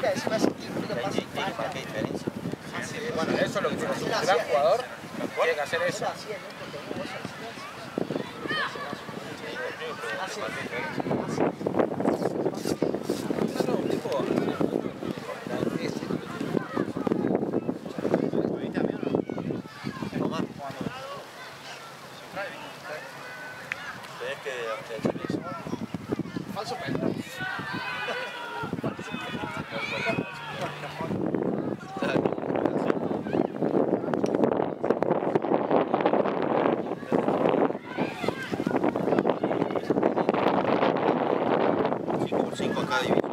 ¿Qué diferencia? Bueno, eso es lo que tiene un gran jugador, tiene que hacer eso. Falso penta. Cinco por cinco acá dividido.